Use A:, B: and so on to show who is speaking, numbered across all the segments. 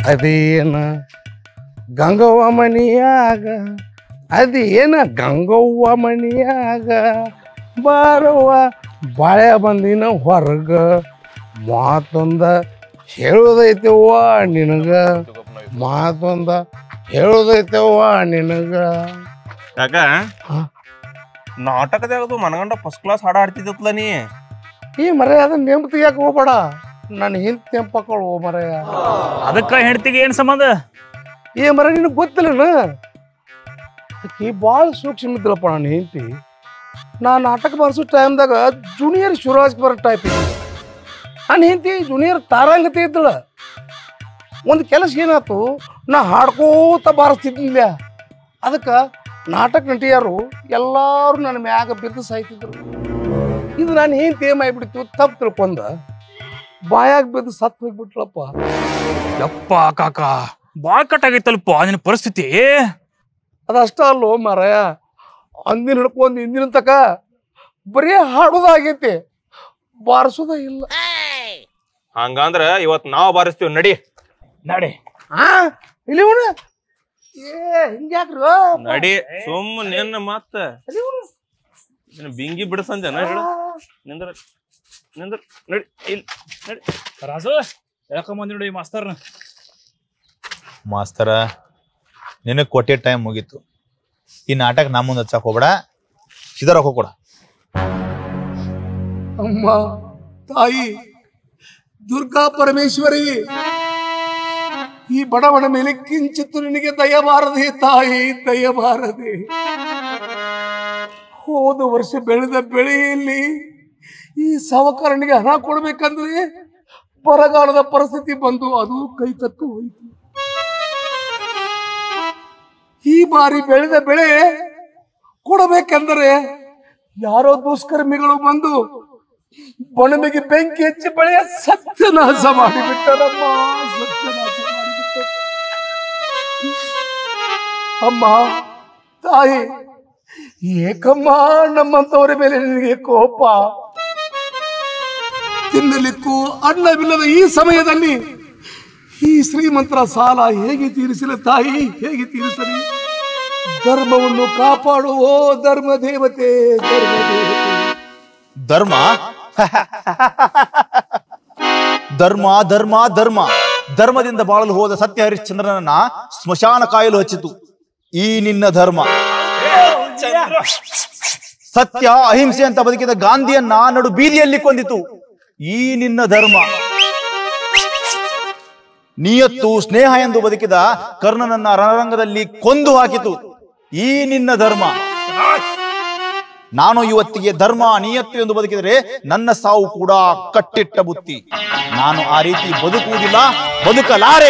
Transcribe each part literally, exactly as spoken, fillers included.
A: ಅದೇನ ಗಂಗವ್ವ ಮನಿಯಾಗ ಅದೇನ ಗಂಗವ್ವ ಮನಿಯಾಗ ಬಾರವ್ವ ಬಾಳೆ ಬಂದಿನ ಹೊರಗ ಮಾತೊಂದ ಹೇಳೋದೈತವ್ವ ನಿನಗ ಮಾತೊಂದ ಹೇಳೋದೈತವ್ವ ನಿನಗ
B: ಯಾಕ ನಾಟಕದಾಗ ಮನಗಂಡ ಫಸ್ಟ್ ಕ್ಲಾಸ್ ಹಾಡ ಆಡ್ತಿದ್ದತ್ಲ ನೀ
A: ಈ ಮರ ಅದನ್ನ ನೆಂಪು ತೆಗಿಯಾಕ ಹೋಗ್ಬೇಡ ನನ್ನ ಹಿಂದ್ ನೆಂಪಕ್ಕಳು ಮರಯ
C: ಅದಕ್ಕ ಹೆಂಡತಿಗೆ ಏನ್ ಸಂಬಂಧ
A: ಈ ಮರ ನಿನಗೆ ಗೊತ್ತಿಲ್ಲನ ಈ ಭಾಳ ಸೂಕ್ಷ್ಮ ಇದ್ದಿಲ್ಲಪ್ಪ ನನ್ನ ಹೆಂಡತಿ ನಾ ನಾಟಕ ಬರ್ಸೋ ಟೈಮ್ದಾಗ ಜೂನಿಯರ್ ಶಿವರಾಜ್ ಕುಮಾರ್ ಟೈಪ್ ಇದ್ದ ನನ್ನ ಹೆಂಡತಿ ಜೂನಿಯರ್ ತಾರಂಗತೆ ಇದ್ದಳ ಒಂದು ಕೆಲಸ ಏನಾಯ್ತು ನಾ ಹಾಡ್ಕೋತ ಬಾರಿಸ್ತಿದ್ದಿಲ್ಲ ಅದಕ್ಕೆ ನಾಟಕ ನಟಿಯರು ಎಲ್ಲರೂ ನನ್ನ ಮ್ಯಾಗ ಬಿದ್ದು ಸಾಯ್ತಿದ್ರು ಇದು ನಾನು ಹೆಂಡತಿ ಏಮಾಯ್ಬಿಡ್ತು ತಪ್ಪು ತಿಳ್ಕೊಂಡ ಬಾಯಾಗ ಬಿದ್ದು ಸತ್ತು ಹೋಗ್ಬಿಟ್ಲಪ್ಪ
C: ಯಪ್ಪ ಕಾಕ ಬಾಳ್ ಕಟ್ಟಾಗೈತಲ್ಪ ನಿನ್ನ ಪರಿಸ್ಥಿತಿ
A: ಅದಷ್ಟ ಅಲ್ಲೋ ಮಾರಾಯ ಅಂದಿನ ಹಿಡ್ಕೊಂಡು ಇಂದಿನ ತಕ ಬರೀ ಹಾಡೋದಾಗೈತಿ ಬಾರಿಸೋದ ಇಲ್ಲ
B: ಹಂಗಂದ್ರ ಇವತ್ ನಾವ್ ಬಾರಿಸ್ತೀವಿ ನಡಿ
C: ನಡಿ
A: ಆ ಇಲ್ಲಿ ಏ ಹಿಂಗ್ಯಾಕ್ರಿ
B: ನಡಿ ಸುಮ್ ನಿನ್ನ ಮತ್ತ ಬಿಂಗಿ ಬಿಡಸಂಜನ ಹೇಳ ನಿಂದ್ರ ನಿಂದ್ರ ನಡಿ ಇಲ್ಲಿ ನಡಿ
C: ರಾಜು ಹೇಳ್ಕೊಂಬಂದಿ ನೋಡಿ ಮಾಸ್ತರ್ನ
D: ಮಾಸ್ತರ ನಿನಗೆ ಕೊಟ್ಟಿದ್ದ ಟೈಮ್ ಮುಗೀತು ಈ ನಾಟಕ ನಮ್ಮ ಮುಂದೆ ಹಚ್ಚಕ್ ಹೋಗ್ಬೇಡ ಇದರ ಹೋಗ್ಕೊಡ
A: ಅಮ್ಮ ತಾಯಿ ದುರ್ಗಾ ಪರಮೇಶ್ವರಿ ಈ ಬಡವನ ಮೇಲೆ ಕಿಂಚಿತ್ತು ನಿನಗೆ ದಯಬಾರದೆ ತಾಯಿ ದಯಬಾರದೆ ಹೋದ ವರ್ಷ ಬೆಳೆದ ಬೆಳೆಯಲ್ಲಿ ಈ ಸಾವಕಾರನಿಗೆ ಹಣ ಕೊಡ್ಬೇಕಂದ್ರೆ ಬರಗಾಲದ ಪರಿಸ್ಥಿತಿ ಬಂದು ಅದು ಕೈ ತತ್ತು ಹೋಯಿತು ಈ ಬಾರಿ ಬೆಳೆದ ಬೆಳೆ ಕೊಡಬೇಕೆಂದರೆ ಯಾರೋ ದುಷ್ಕರ್ಮಿಗಳು ಬಂದು ಬಣಮೆಗೆ ಬೆಂಕಿ ಹಚ್ಚಿ ಬೆಳೆಯ ಸತ್ಯನಾಶ ಮಾಡಿಬಿಟ್ಟರಮ್ಮ ಸತ್ಯನಾಶ ಮಾಡಿಬಿಟ್ಟ ಅಮ್ಮ ತಾಯಿ ಏಕಮ್ಮ ನಮ್ಮಂತವರ ಮೇಲೆ ನಿನಗೆ ಕೋಪ ತಿನ್ನಲಿಕ್ಕೂ ಅನ್ನವಿಲ್ಲದ ಈ ಸಮಯದಲ್ಲಿ ಈ ಶ್ರೀಮಂತರ ಸಾಲ ಹೇಗೆ ತೀರಿಸಲಿ ತಾಯಿ ಹೇಗೆ ತೀರಿಸಲಿ ಧರ್ಮವನ್ನು ಕಾಪಾಡುವೋ ಧರ್ಮ ದೇವತೆ ಧರ್ಮ ದೇವತೆ
D: ಧರ್ಮ ಧರ್ಮ ಧರ್ಮ ಧರ್ಮ ಧರ್ಮದಿಂದ ಬಾಳಲು ಹೋದ ಸತ್ಯ ಹರಿಶ್ಚಂದ್ರನನ್ನ ಸ್ಮಶಾನ ಕಾಯಲು ಹಚ್ಚಿತು ಈ ನಿನ್ನ ಧರ್ಮ ಸತ್ಯ ಅಹಿಂಸೆ ಅಂತ ಬದುಕಿದ ಗಾಂಧಿಯನ್ನ ನಡು ಬೀದಿಯಲ್ಲಿ ಕೊಂದಿತು ಈ ನಿನ್ನ ಧರ್ಮ ನಿಯತ್ತು ಸ್ನೇಹ ಎಂದು ಬದುಕಿದ ಕರ್ಣನನ್ನ ರಣರಂಗದಲ್ಲಿ ಕೊಂದು ಹಾಕಿತು ಈ ನಿನ್ನ ಧರ್ಮ ನಾನು ಇವತ್ತಿಗೆ ಧರ್ಮ ನಿಯತ್ತು ಎಂದು ಬದುಕಿದರೆ ನನ್ನ ಸಾವು ಕೂಡ ಕಟ್ಟಿಟ್ಟ ಬುತ್ತಿ ನಾನು ಆ ರೀತಿ ಬದುಕುವುದಿಲ್ಲ ಬದುಕಲಾರೆ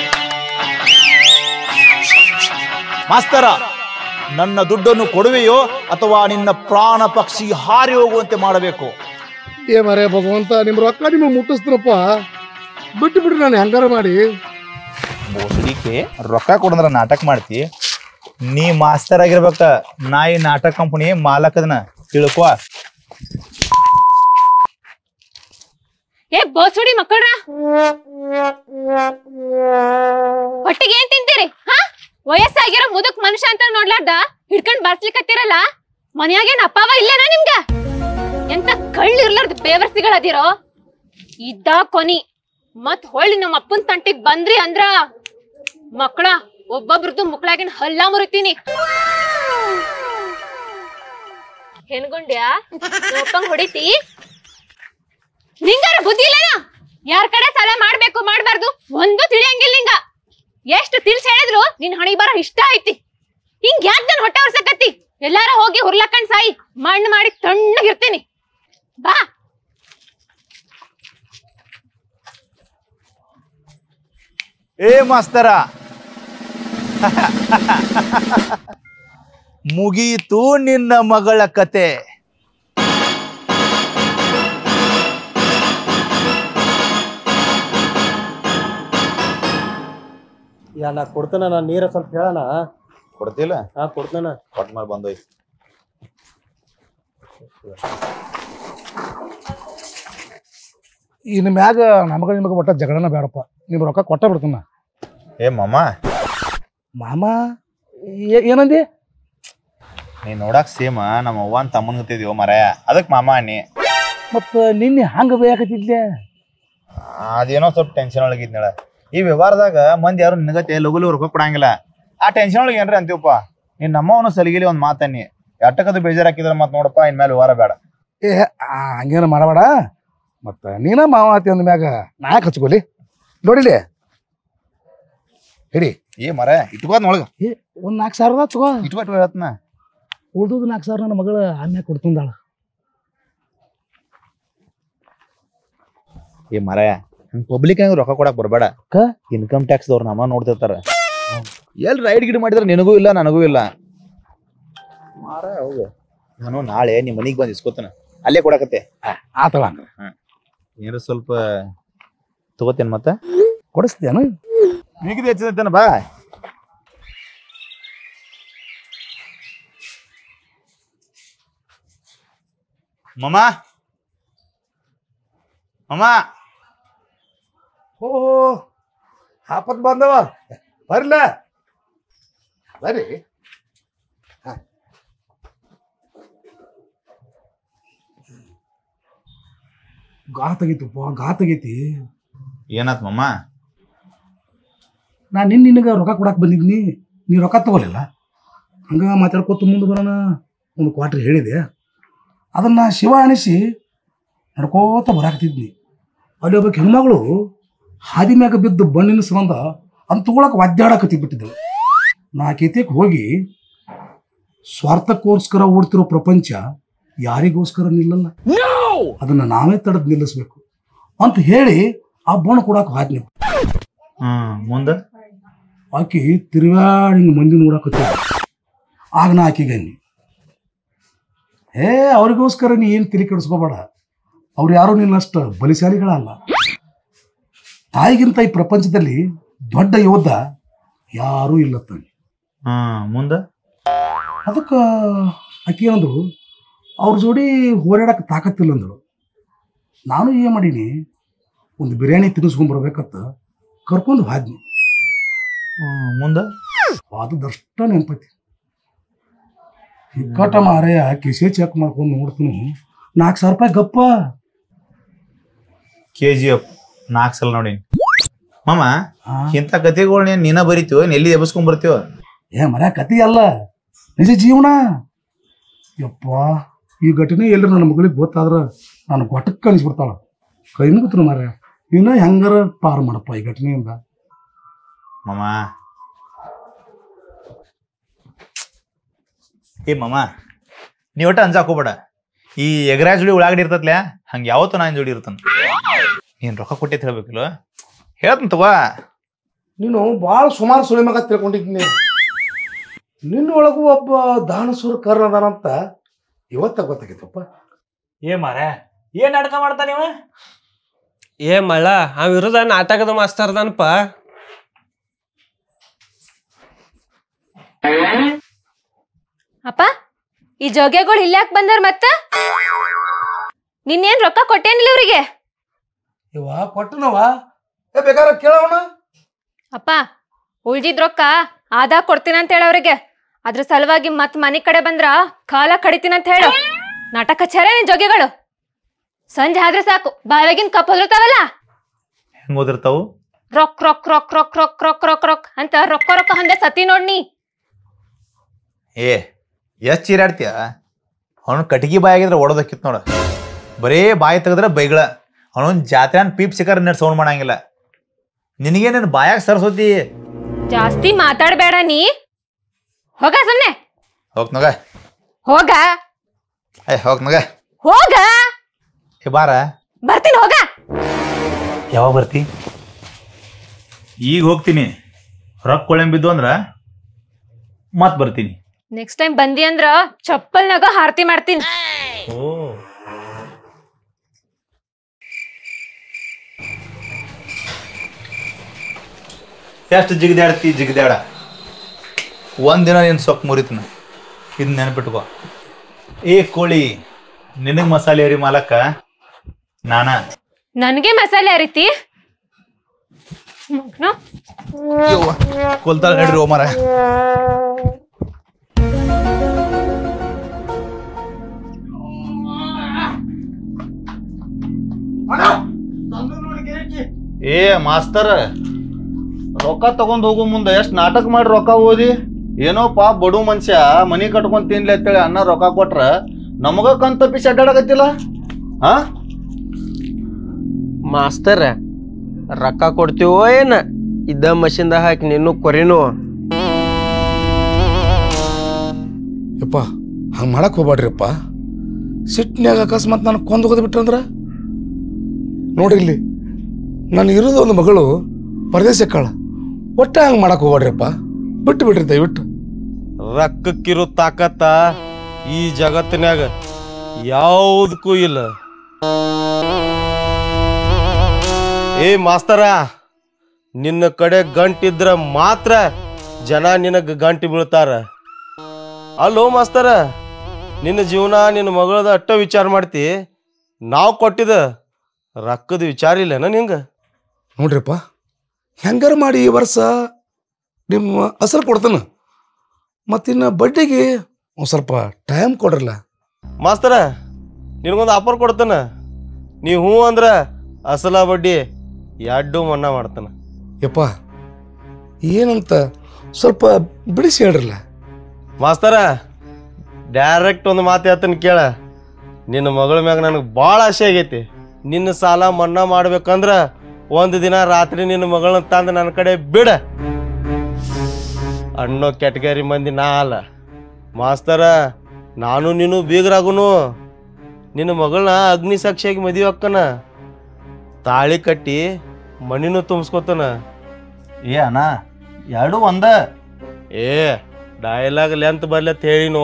D: ಮಾಸ್ತರ ನನ್ನ ದುಡ್ಡನ್ನು ಕೊಡುವೆಯೋ ಅಥವಾ ನಿನ್ನ ಪ್ರಾಣ ಪಕ್ಷಿ ಹಾರಿ ಹೋಗುವಂತೆ ಮಾಡಬೇಕು
A: ಏ ಮರೇ ಭಗವಂತ ನಿಮ್ ರೊಕ್ಕ ನಿಮ್ಮ ಮುಟ್ಟಿಸ್ತಾರಪ್ಪ ಬಿಟ್ಟು ಬಿಡ್ರಿ ನಾನು ಹೆಂಗಾರ ಮಾಡಿ
D: ಬೋಸಡಿಕೆ ರೊಕ್ಕ ಕೊಡಂದ್ರ ನಾಟಕ ಮಾಡ್ತಿ ನೀ ಮಾಸ್ತರ್ ಆಗಿರ್ಬೇಕ ನಾ ಈ ನಾಟಕ ಕಂಪನಿ ಮಾಲಕದನ ತಿಳ್ಕೊ
E: ಏ ಬೋಸುಡಿ ಮಕ್ಕಳ್ರ ಹೊಟ್ಟಿಗೆ ಏನ್ ತಿಂತೀರಿ ಹಾ ವಯಸ್ಸಾಗಿರೋ ಮುದುಕ್ ಮನುಷ್ಯ ಅಂತ ನೋಡ್ಲಾರ್ದ ಹಿಡ್ಕೊಂಡ್ ಬಾರ್ಸ್ಲಿಕ್ಕತ್ತಿರಲ್ಲ ಮನ್ಯಾಗೇನ್ ಅಪ್ಪವ ಇಲ್ಲೇನ ನಿಮ್ಗ ಎಂತ ಕಳ್ಳಿರ್ಲಾರ್ದ ಬೇವರ್ಸಿಗಳದಿರೋ ಇದ್ದ ಕೊನಿ ಮತ್ ಹೊಳ್ಳಿ ನಮ್ಮ ಅಪ್ಪನ್ ತಂಟಿಗ್ ಬಂದ್ರಿ ಅಂದ್ರ ಮಕ್ಕಳ ಒಬ್ಬೊಬ್ರದ್ದು ಮುಕ್ಳಾಗಿನ ಹಲ್ಲ ಮುರಿತೀನಿ ಹೆಣ್ಗುಂಡ್ಯಾ ಒಪ್ಪಂಗ್ ಹೊಡಿತಿ ನಿಂಗಾರ ಬುದ್ಧಿ ಇಲ್ಲನ ಯಾರ್ ಕಡೆ ಸಾಲ ಮಾಡ್ಬೇಕು ಮಾಡ್ಬಾರ್ದು ಒಂದು ತಿಳಿಯಂಗಿಲ್ಲ ನಿಂಗ ಎಷ್ಟು ತಿಳ್ಸಿ ಹೇಳಿದ್ರು ನಿನ್ ಹಣಿ ಬರ ಇಷ್ಟ ಐತಿ ಹಿಂಗ್ ಯಾಕ್ ನನ್ ಹೊಟ್ಟೆ ಹೊರ್ಸಕತ್ತಿ ಎಲ್ಲಾರ ಹೋಗಿ ಹುರ್ಲಕ್ಕಂಡ್ ಸಾಯಿ ಮಣ್ಣು ಮಾಡಿ ತಣ್ಣಗಿರ್ತೀನಿ ಬಾ
D: ಏ ಮಾಸ್ತರ ಮುಗೀತು ನಿನ್ನ ಮಗಳ ಕತೆ
F: ಯಾ ನಾ ಕೊಡ್ತೇನ ನಾ ನೀರ ಸ್ವಲ್ಪ ಹೇಳಣ
D: ಕೊಡ್ತಿಲ್ಲ
F: ಹಾ ಕೊಡ್ತೇನ
D: ಕೊಟ್ಟ ಮೇಲೆ ಬಂದೋಯ್ತು
A: ಇನ್ನು ಮ್ಯಾಗ ನಮಗ ನಿಮಗೆ ಒಟ್ಟ ಜಗಳನ ಬೇಡಪ್ಪ ನಿಮ್ ರೊಕ್ಕ ಕೊಟ್ಟ ಬಿಡ್ತಾನ
D: ಏ ಮಾಮ
A: ಮಾಮ ಏ- ಏನಂದಿ
D: ನೀ ನೋಡಕ್ ಸೇಮ ನಮ್ಮ ಅವ್ವನ್ ತಮ್ಮನ್ ಗತಿದ್ಯೋ ಮರಾಯ ಅದಕ್ ಮಾಮ ಅನ್ನಿ.
A: ಮತ್ತ ನಿನ್ನೆ ಹಂಗ ಬೇಕತ್ತಿದ್ಲೆ
D: ಅದೇನೋ ಸ್ವಲ್ಪ ಟೆನ್ಷನ್ ಒಳಗಿದ್ನಳ. ಈ ವ್ಯವಹಾರದಾಗ ಮಂದಿ ಯಾರು ನಿನಗತ್ತೆ ಲಗು ಲಗು ರೊಕ್ಕ ಕೊಡಂಗಿಲ್ಲ. ಆ ಟೆನ್ಷನ್ ಒಳಗೆ ಏನ್ರಿ ಅಂತೀವಪ್ಪ. ನೀನ್ ನಮ್ಮವನು ಸಲಿಗಿಲಿ ಒಂದ್ ಮಾತನ್ನಿ ಎಟ್ಟಕದು ಬೇಜಾರ್ ಹಾಕಿದ್ರ ಮತ್ ನೋಡಪ್ಪ ಇನ್ಮೇಲೆ ವ್ಯವಹಾರ ಬೇಡ.
A: ಏ ಆ, ಹಂಗೇನ ಮಾಡಬೇಡ. ಮತ್ತ ನೀನ ಮಾವ ಆತಿ ಅಂದ ಮ್ಯಾಗ ನಾ ಯಾಕೆ ಹಚ್ಕೊಲಿ ನೋಡಿಲಿ ಹಿಡಿ.
D: ಏ ಮರ ಇಟ್ಕೋದ್ ನೋಳಗ
A: ಏ ಒಂದ್ ನಾಲ್ಕು ಸಾವಿರದ ತಗೋ.
D: ಇಟ್ಕೋ ಇಟ್ಕೋ ಹೇಳತ್ನ.
A: ಉಳ್ದುದು ನಾಲ್ಕು ಸಾವಿರ ನನ್ನ ಮಗಳ ಆಮ್ಯಾಗ ಕೊಡ್ತಂದಾಳ.
D: ಏ ಮರ ಪಬ್ಲಿಕ್ ರೊಕ್ಕ ಕೊಡಕ್ ಬರ್ಬೇಡ. ಇನ್ಕಮ್ ಟ್ಯಾಕ್ಸ್ ದವ್ರ ನಮ್ಮ ನೋಡ್ತಿರ್ತಾರ. ಎಲ್ ರೈಡ್ ಗಿಡ್ ಮಾಡಿದ್ರ ನಿನಗೂ ಇಲ್ಲ ನನಗೂ ಇಲ್ಲ. ಮಾರ ಹೌದು ನಾನು ನಾಳೆ ನಿಮ್ ಮನಿಗ್ ಬಂದ್ ಇಸ್ಕೋತನ ಅಲ್ಲೇ ಕೊಡಕತ್ತೆ.
A: ಆತಳ ಹಂಗ
D: ಏನಾರ ಸ್ವಲ್ಪ ತಗೋತೇನ್ ಮತ್ತ
A: ಕೊಡಿಸ್ತೇನು?
D: ನಿಗದಿ ಹೆಚ್ಚಿದಂತೇನ ಬಾ. ಮಮ್ಮ ಮಮ್ಮ
A: ಓ ಆಪತ್ ಬಂದವ ಬರ್ಲ ಬರ್ರಿ. ಗಾತಾಗೈತಪ್ಪ ಗಾತಾಗೈತಿ.
D: ಏನಾತ್ ಮಮ್ಮ?
A: ನಾ ನಿನ್ನ ನಿನಗೆ ರೊಕ್ಕ ಕೊಡಕ್ಕೆ ಬಂದಿದ್ನಿ, ನೀ ರೊಕ್ಕ ತಗೋಲಿಲ್ಲ. ಹಂಗ ಮಾತಾಡ್ಕೊತ ಮುಂದೆ ಬರೋಣ ಒಂದು ಕ್ವಾಟ್ರಿ ಹೇಳಿದೆ. ಅದನ್ನು ಶಿವ ಅನಿಸಿ ನಡ್ಕೋತ ಬರಾಕ್ತಿದ್ನಿ. ಅಲ್ಲಿ ಒಬ್ಬ ಹೆಣ್ಮಗಳು ಹಾದಿ ಮ್ಯಾಗ ಬಿದ್ದು ಬಣ್ಣಿನ ಸಂಬಂಧ ಅಂತ ತಗೊಳಕ್ಕೆ ಒದ್ದಾಡಕತ್ತಿ ಬಿಟ್ಟಿದ್ದಳು. ನಾ ಕೇತಿಗೆ ಹೋಗಿ ಸ್ವಾರ್ಥಕ್ಕೋಸ್ಕರ ಓಡ್ತಿರೋ ಪ್ರಪಂಚ ಯಾರಿಗೋಸ್ಕರ ನಿಲ್ಲಲ್ಲ, ಅದನ್ನ ನಾವೇ ತಡೆದು ನಿಲ್ಲಿಸ್ಬೇಕು ಅಂತ ಹೇಳಿ ಆ ಬಣ್ಣ ಕೊಡಕ್ಕೆ ಹಾದ್ನಿ.
D: ಹ್ಮ್ ಮುಂದ
A: ಆಕಿ ತಿರುಗಾಡಿ ಮಂದಿ ನೋಡಕತ್ತ. ಆಗ ನಾ ಆಕಿಗೆ ಅನ್ನಿ, ಏ ಅವ್ರಿಗೋಸ್ಕರ ನೀ ಏನು ತಿಳಿ ಕೆಡಿಸ್ಕೋಬೇಡ, ಅವ್ರು ಯಾರು ನಿನ್ನಷ್ಟು ಬಲಿಶಾಲಿಗಳಲ್ಲ. ತಾಯಿಗಿಂತ ಈ ಪ್ರಪಂಚದಲ್ಲಿ ದೊಡ್ಡ ಯೋಧ ಯಾರೂ ಇಲ್ಲತ್ತಾನೆ.
D: ಹ್ಮ್ ಮುಂದ
A: ಅದಕ್ಕೆ ಆಕಿ ಏನಂದಳು, ಅವ್ರ ಜೋಡಿ ಹೋರಾಡಕ್ಕೆ ತಾಕತ್ತಿಲ್ಲ ಅಂದಳು. ನಾನು ಏನು ಮಾಡೀನಿ, ಒಂದು ಬಿರಿಯಾನಿ ತಿನ್ನಿಸ್ಕೊಂಡ್ಬರ್ಬೇಕತ್ತ ಕರ್ಕೊಂಡು ಹಾದ್ನಿ.
D: ಹ್ಮ್ ಮುಂದ
A: ಅದು ದಷ್ಟ ನೆನಪೈತಿ. ಹಿಕ್ಕಟ ಮಾರಯ್ಯ ಕಿಸೆ ಚೆಕ್ ಮಾಡ್ಕೊಂಡು ನೋಡ್ತೀನಿ, ನಾಲ್ಕು ಸಾವಿರ ರೂಪಾಯಿ ಗಪ್ಪ.
D: ಕೆ ಜಿ ಎಫ್ ನಾಲ್ಕು ಸಲ ನೋಡಿ ಮಾಮ. ಇಂಥ ಕತೆಗಳು ನೀನ ಬರೀತೀವೋ ಎಲ್ಲಿ ಎಬ್ಸ್ಕೊಂಡ್ ಬರ್ತೀವ?
A: ಏ ಮರ ಕತೆ ಅಲ್ಲ, ನಿಜ ಜೀವನ. ಯಪ್ಪ ಈ ಘಟನೆ ಎಲ್ಲಿ ನನ್ನ ಮಗಳಿಗೆ ಗೊತ್ತಾದ್ರೆ ನಾನು ಗೊಟ್ಟಕ್ಕೆ ಕಳಿಸ್ಬಿಡ್ತಾಳ. ಕೈ ಮುಗಿತು ಮಾರ, ನೀನು ಹೆಂಗಾರ ಪಾರು ಮಾಡಪ್ಪ ಈ ಘಟನೆಯಿಂದ.
D: ಮಾಮ ಏ ಮಾಮ ನೀ ಒಟ್ಟ ಅಂಜಾಕೋಬೇಡ. ಈ ಎಗರಾ ಜೋಡಿ ಉಳ್ಳಾಗಡಿ ಇರ್ತತ್ಲ ಹಂಗೆ ಯಾವತ್ತೂ ನಾನು ಜೋಡಿ ಇರ್ತಾನ. ನೀನು ರೊಕ್ಕ ಕೊಟ್ಟೆ ಹೇಳ್ಬೇಕಿಲ್ವ? ಹೇಳ್ತಂತ ತಗೋ.
A: ನೀನು ಭಾಳ ಸುಮಾರು ಸುಳಿ ಮಗ ತಿಳ್ಕೊಂಡಿದ್ದೀನಿ. ನಿನ್ನೊಳಗೂ ಒಬ್ಬ ದಾನಸೂರ ಕರ್ಣ ಅದಾನಂತ ಇವತ್ತ ಗೊತ್ತಾಗೈತಪ್ಪ.
C: ಏ ಮಾರ ಏನ್ ನಾಟಕ ಮಾಡ್ತಾ ನೀವ?
F: ಏ ಮಳ್ಳ ಆ ವಿರುದ್ಧ ನಾಟಕದ ಮಾಸ್ತರ್ ಅದಾನಪ್ಪ.
E: ಅಪ್ಪ ಈ ಜೋಗ್ಯಗಳು ಇಲ್ಲಾಕ್ ಬಂದಾರ ಮತ್ತ? ನಿನ್ನೇನ್ ರೊಕ್ಕ ಕೊಟ್ಟೇನಿಲ್ಲ ಇವ್ರಿಗೆ?
A: ಇವ ಕೊಟ್ಟನವ, ಏ ಬೇಕಾದ್ರೆ ಕೇಳವಣ.
E: ಅಪ್ಪ ಉಳ್ದಿದ್ ರೊಕ್ಕ ಆದಾಗ ಕೊಡ್ತೀನಿ ಅಂತ ಹೇಳ ಅವ್ರಿಗೆ. ಅದ್ರ ಸಲುವಾಗಿ ಮತ್ ಮನಿ ಕಡೆ ಬಂದ್ರ ಕಾಲ ಕಡಿತೀನಿ ಅಂತ ಹೇಳು. ನಾಟಕ ಹಚ್ಚಾರ ನಿನ್ ಜೋಗ್ಯಗಳು. ಸಂಜೆ ಆದ್ರೆ ಸಾಕು ಬಾವಿಗಿನ್ ಕಪ್ ಹೊದಿರ್ತಾವಲ್ಲ,
D: ಹೆಂಗ್ ಓದಿರ್ತಾವು?
E: ರೊಕ್ ರೊಕ್ ರೊಕ್ ರೊಕ್ ರೊಕ್ ರೊಕ್ ರೊಕ್ ರೊಕ್ ಅಂತ ರೊಕ್ಕ ರೊಕ್ಕ ಹಂದೆ ಸತಿ ನೋಡ್ನಿ.
D: ಏ ಎಷ್ಟ್ ಚೀರಾಡ್ತೀಯ? ಅವನು ಕಟಿಗಿ ಬಾಯಿ ಆಗಿದ್ರೆ ಓಡೋದಕ್ಕಿತ್ತು ನೋಡ. ಬರೇ ಬಾಯಿ ತೆಗೆದ್ರೆ ಬೈಗಳ. ಅವನೊಂದು ಜಾತ್ರೆನ್ ಪೀಪ್ ಸಿಕ್ಕರ್ ನೆಟ್ ಸೌಂಡ್ ಮಾಡಂಗಿಲ್ಲ. ನಿನಗೆ ನನ್ನ ಬಾಯಾಗ ಸರ್ಸೋತಿ.
E: ಜಾಸ್ತಿ ಮಾತಾಡ್ಬೇಡ ನೀ. ಹೋಗ ಸುಮ್ನೆ
D: ಹೋಗ್ ನಗ
E: ಹೋಗ
D: ಏ ಹೋಗ್ ನಗ
E: ಹೋಗ.
D: ಏ ಬಾರ
E: ಬರ್ತೀನಿ ಹೋಗ.
D: ಯಾವಾಗ ಬರ್ತಿ? ಈಗ ಹೋಗ್ತೀನಿ. ರೊಕ್ಕ ಕೊಳೆಂಬಿದ್ದು ಅಂದ್ರ ಮತ್ ಬರ್ತೀನಿ.
E: ನೆಕ್ಸ್ಟ್ ಟೈಮ್ ಬಂದಿ ಅಂದ್ರ ಚಪ್ಪಲ್ನಾಗ ಹಾರತಿ ಮಾಡ್ತೀನಿ.
D: ಓ ಎಷ್ಟು ಜಿಗದಾಡ್ತಿ ಜಿಗದಾಡ. ಒಂದಿನ ನೀನು ಸೊಪ್ಪು ಮುರಿತನ, ಇದನ್ನ ನೆನಪಿಟ್ಕೋ. ಏ ಕೋಳಿ, ನಿನಗೆ ಮಸಾಲೆ ಅರಿ ಮಾಲಕ್ಕ ನಾನ.
E: ನನ್ಗೆ ಮಸಾಲೆ ಅರಿತಿ?
D: ಕೊಲ್ತಾಳ ಹೇಳ್ರಿ ಓ ಮರ.
G: ಏ ಮಾಸ್ತರ್, ರೊಕ್ಕ ತಗೊಂಡ್ ಹೋಗೋ ಮುಂದೆ ಎಷ್ಟ್ ನಾಟಕ ಮಾಡಿ ರೊಕ್ಕ ಓದಿ. ಏನೋಪ್ಪ ಬಡು ಮನುಷ್ಯ ಮನಿ ಕಟ್ಕೊಂಡ್ ತಿನ್ಲಿ ಅಂತೇಳಿ ಅನ್ನ ರೊಕ್ಕ ಕೊಟ್ರ ನಮಗ ಕಣ್ ತಪ್ಪಿಸಿ ಅಡ್ಡಾಡಕತ್ತಿಲ್ಲ. ಹಾ
F: ಮಾಸ್ತರ್ ರೊಕ್ಕ ಕೊಡ್ತೀವೋ ಏನ ಇದ್ದ ಮಷಿನ್ದಾಗ ಹಾಕಿ ನಿನ್ನೂ ಕೊರಿನು.
A: ಯಪ್ಪ ಹಂಗೆ ಮಾಡಕ್ ಹೋಗ್ಬೇಡ್ರಿಪ್ಪ. ಸಿಟ್ನ್ಯಾಗ ಅಕಸ್ಮಾತ್ ನಾನು ಕೊಂದು ಹೋಗೋದು ಬಿಟ್ರಂದ್ರ ನೋಡ್ರಿ, ಇಲ್ಲಿ ನಾನು ಇರೋದು ಒಂದು ಮಗಳು ಪರದೇಶಕ್ಕಾಳ. ಒಟ್ಟ ಹಂಗೆ ಮಾಡಕ್ ಹೋಗ್ಬೇಡ್ರಿಪ್ಪ, ಬಿಟ್ಟು ಬಿಡ್ರಿ ದಯವಿಟ್ಟು.
F: ರೊಕ್ಕಕ್ಕಿರೋ ತಾಕತ್ತ ಈ ಜಗತ್ತಿನಾಗ ಯಾವುದಕ್ಕೂ ಇಲ್ಲ. ಏ ಮಾಸ್ತರ, ನಿನ್ನ ಕಡೆ ಗಂಟಿದ್ರ ಮಾತ್ರ ಜನ ನಿನಗ ಗಂಟಿ ಬೀಳ್ತಾರ. ಅಲ್ಲೋ ಮಾಸ್ತರ, ನಿನ್ನ ಜೀವನ ನಿನ್ನ ಮಗಳದ ಅಟ್ಟ ವಿಚಾರ ಮಾಡ್ತಿ, ನಾವು ಕೊಟ್ಟಿದ ರೊಕ್ಕದ ವಿಚಾರ ಇಲ್ಲೇನ ನಿಂಗ?
A: ನೋಡ್ರಿಪ್ಪ, ಹೆಂಗಾರ ಮಾಡಿ ಈ ವರ್ಷ ನಿಮ್ಮ ಅಸಲು ಕೊಡ್ತಾನ, ಮತ್ತಿನ್ನು ಬಡ್ಡಿಗೆ ಒಂದು ಸ್ವಲ್ಪ ಟೈಮ್ ಕೊಡ್ರಲ್ಲ.
F: ಮಾಸ್ತರ, ನಿನಗೊಂದು ಆಫರ್ ಕೊಡ್ತಾನ. ನೀ ಹ್ಞೂ ಅಂದ್ರ ಅಸಲ ಬಡ್ಡಿ ಎರಡು ಮನ್ನಾ ಮಾಡ್ತಾನ.
A: ಯಪ್ಪ ಏನಂತ ಸ್ವಲ್ಪ ಬಿಡಿಸಿ ಹೇಳ್ರಲ್ಲ.
F: ಮಾಸ್ತರ, ಡೈರೆಕ್ಟ್ ಒಂದು ಮಾತು ಹೇಳ್ತಾನೆ ಕೇಳ. ನಿನ್ನ ಮಗಳ ಮ್ಯಾಗ ನನಗೆ ಭಾಳ ಆಸೆ ಆಗೈತಿ. ನಿನ್ನ ಸಾಲ ಮನ್ನಾ ಮಾಡ್ಬೇಕಂದ್ರ ಒಂದು ದಿನ ರಾತ್ರಿ ನಿನ್ನ ಮಗಳನ್ನ ತಂದು ನನ್ನ ಕಡೆ ಬಿಡ ಅನ್ನೋ ಕ್ಯಾಟಗರಿ ಮಂದಿ ನಾ ಅಲ್ಲ. ಮಾಸ್ತರ, ನಾನು ನೀನು ಬೀಗರಾಗುನು. ನಿನ್ನ ಮಗಳನ್ನ ಅಗ್ನಿ ಸಾಕ್ಷಿಯಾಗಿ ಮದುವೆ ಅಕ್ಕನ, ತಾಳಿ ಕಟ್ಟಿ ಮಣಿನೂ ತುಂಬಿಸ್ಕೊತಾನ.
G: ಏ ಅಣ್ಣ, ಎರಡು ಒಂದ.
F: ಏ ಡೈಲಾಗ್ ಲೆಂತ್ ಬರ್ಲತ್ ಹೇಳಿನು.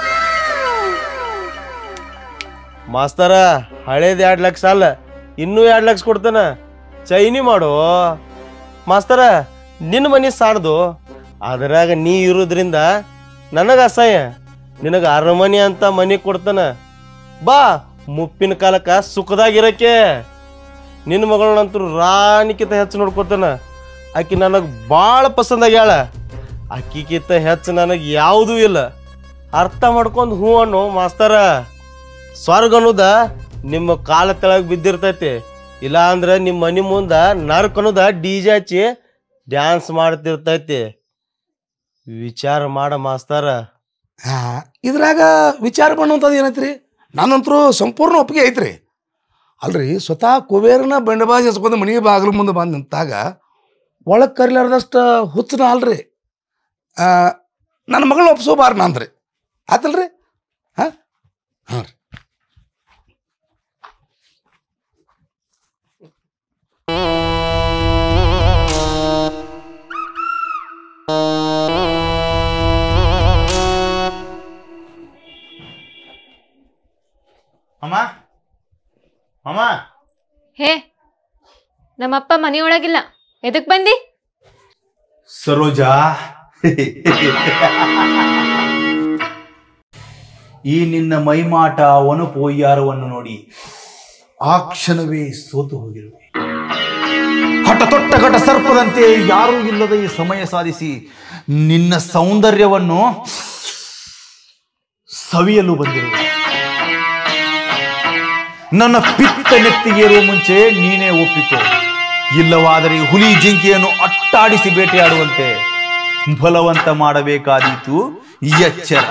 F: ಮಾಸ್ತರ, ಹಳೇದು ಎರಡು ಲಕ್ಷ ಅಲ್ಲ, ಇನ್ನೂ ಎರಡು ಲಕ್ಷ ಕೊಡ್ತಾನ. ಚೈನಿ ಮಾಡು ಮಾಸ್ತರ. ನಿನ್ನ ಮನೆ ಸಾಣದು, ಅದ್ರಾಗ ನೀ ಇರೋದ್ರಿಂದ ನನಗೆ ಅಸಹ್ಯ. ನಿನಗೆ ಅರಮನೆ ಅಂತ ಮನೆ ಕೊಡ್ತಾನ. ಬಾ, ಮುಪ್ಪಿನ ಕಾಲಕ್ಕ ಸುಖದಾಗಿರಕ್ಕೆ. ನಿನ್ನ ಮಗಳನ್ನಂತೂ ರಾಣಿಕಿತ ಹೆಚ್ಚು ನೋಡ್ಕೊತಾನ. ಆಕಿ ನನಗೆ ಭಾಳ ಪಸಂದಾಗ್ಯಾಳ. ಅಕ್ಕಿಗಿಂತ ಹೆಚ್ಚು ನನಗೆ ಯಾವುದೂ ಇಲ್ಲ. ಅರ್ಥ ಮಾಡ್ಕೊಂಡು ಹೂ ಅನ್ನು ಮಾಸ್ತರ. ಸ್ವರ್ಗ ಅನ್ನೋದ ನಿಮ್ಮ ಕಾಲ ತೆಳಗೆ ಬಿದ್ದಿರ್ತೈತಿ, ಇಲ್ಲ ಅಂದ್ರೆ ನಿಮ್ಮ ಮನೆ ಮುಂದೆ ನರ್ಕ್ ಅನ್ನೋದ ಡಿ ಜೆ ಹಚ್ಚಿ ಡ್ಯಾನ್ಸ್ ಮಾಡ್ತಿರ್ತೈತಿ. ವಿಚಾರ ಮಾಡ ಮಾಸ್ತರ.
A: ಹಾ, ಇದ್ರಾಗ ವಿಚಾರ ಮಾಡುವಂಥದ್ದು ಏನೈತ್ರಿ? ನಾನಂತರೂ ಸಂಪೂರ್ಣ ಒಪ್ಪಿಗೆ ಐತ್ರಿ. ಅಲ್ರಿ, ಸ್ವತಃ ಕುಬೇರನ ಬಂಡಬಾಜಿ ಹಚ್ಕೊಂಡು ಮನೆಗೆ ಬಾಗಿಲು ಮುಂದೆ ಬಂದು ನಿಂತಾಗ ಒಳಗೆ ಕರಿಲಾರ್ದಷ್ಟು ಹುಚ್ಚನ ಅಲ್ರಿ. ನನ್ನ ಮಗಳನ್ನ ಒಪ್ಸೋಬಾರ ನಾನ್ರಿ, ಆತಲ್ರಿ? ಹಾಂ ಹಾಂ ರೀ.
G: ಅಮ್ಮ ಅಮ್ಮ,
E: ಹೇ, ನಮ್ಮಪ್ಪ ಮನೆಯೊಳಗಿಲ್ಲ, ಎದಕ್ ಬಂದಿ?
D: ಸರೋಜಾ, ಈ ನಿನ್ನ ಮೈಮಾಟ ಒನಪು ಒಯ್ಯಾರವನ್ನು ನೋಡಿ ಆ ಕ್ಷಣವೇ ಸೋತು ಹೋಗಿರುವೆ. ಹಠ ತೊಟ್ಟ ಘಟ ಸರ್ಪದಂತೆ ಯಾರೂ ಇಲ್ಲದ ಈ ಸಮಯ ಸಾಧಿಸಿ ನಿನ್ನ ಸೌಂದರ್ಯವನ್ನು ಸವಿಯಲು ಬಂದಿರುವೆ. ನನ್ನ ಪಿತ್ತ ನೆತ್ತಿಗೇರುವ ಮುಂಚೆ ನೀನೇ ಒಪ್ಪಿಕೋ, ಇಲ್ಲವಾದರೆ ಹುಲಿ ಜಿಂಕೆಯನ್ನು ಅಟ್ಟಾಡಿಸಿ ಬೇಟೆಯಾಡುವಂತೆ ಬಲವಂತ ಮಾಡಬೇಕಾದೀತು. ಎಚ್ಚರ.